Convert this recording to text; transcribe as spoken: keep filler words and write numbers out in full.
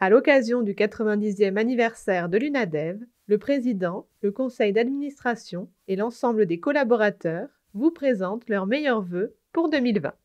À l'occasion du quatre-vingt-dixième anniversaire de l'UNADEV, le président, le conseil d'administration et l'ensemble des collaborateurs vous présentent leurs meilleurs vœux pour deux mille vingt.